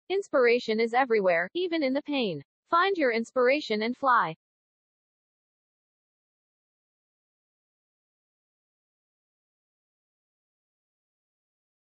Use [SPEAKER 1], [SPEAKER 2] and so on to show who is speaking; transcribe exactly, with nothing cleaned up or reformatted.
[SPEAKER 1] Inspiration is everywhere, even in the pain. Find your inspiration and fly.